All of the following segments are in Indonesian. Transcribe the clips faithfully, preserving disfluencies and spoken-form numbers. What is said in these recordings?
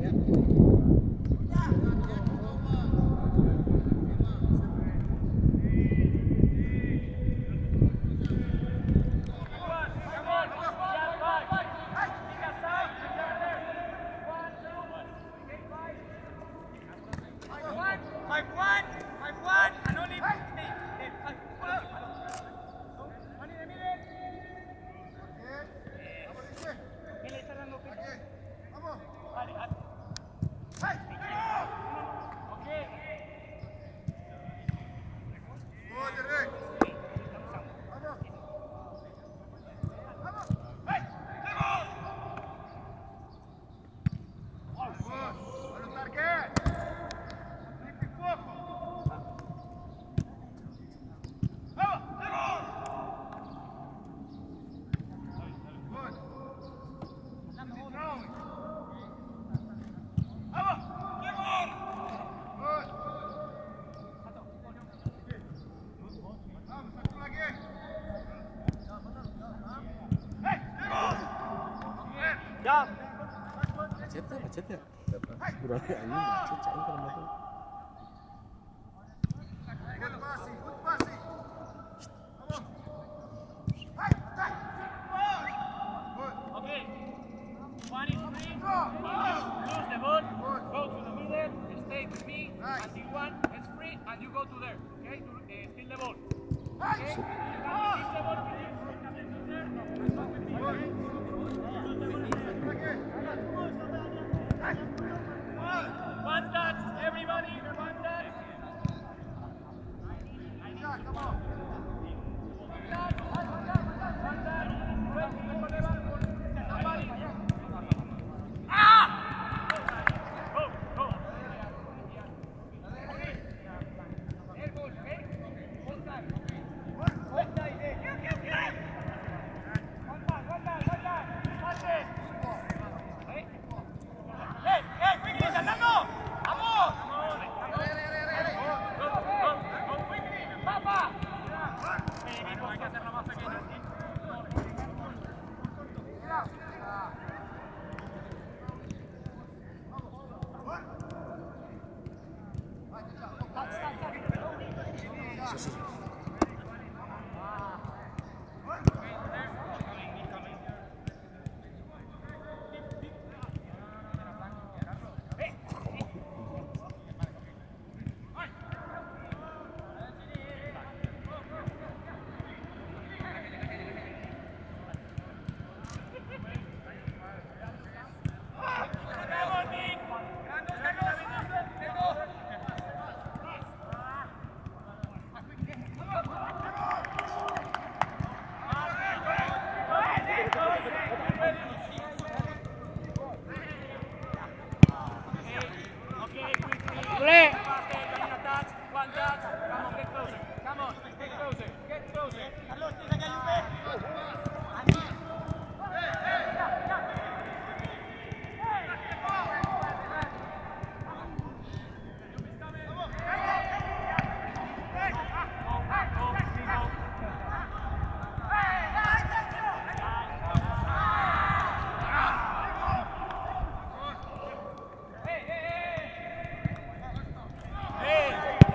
Macetnya, macetnya. Berarti ini macet, cair kalau mau. Good passing, good passing. Come on. Hey, attack. Good. Okay. One is free. Lose the ball. Go to the middle. Stay with me until one is free, and you go to there. Okay? To uh, steal the ball. Okay? You can steal the ball with you. There. No, not with me. Okay? One touch, everybody, one touch. Yeah, come on. One touch, one touch, one touch. Somebody. Ah! Go, go. Air ball, okay? One time. One time, eh? One time, one time, one time. Pass it. ¡Eh, eh, Quickly, saltando! ¡Vamos! ¡Go, go, go, Quickly! ¡Papa! Eh, no, hay que hacerlo más pequeño.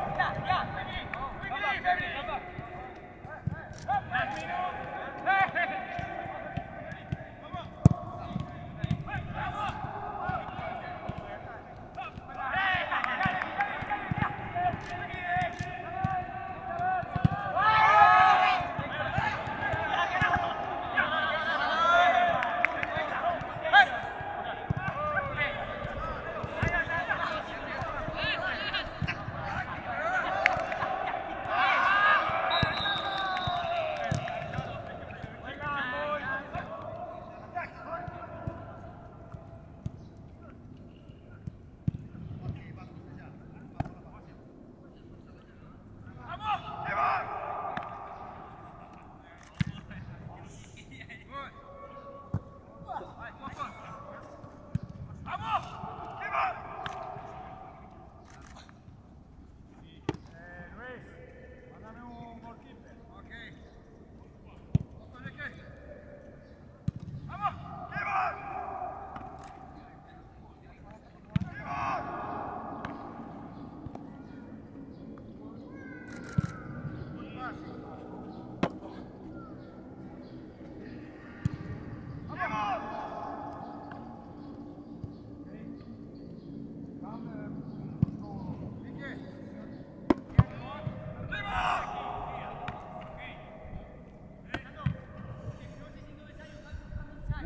Last minute.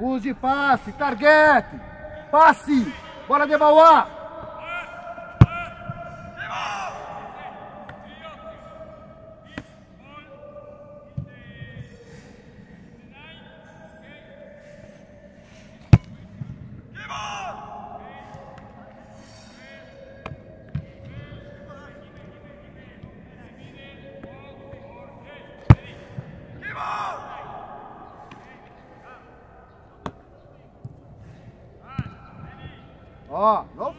Use passe, target. Passe. Bora de Mauá. Ó, no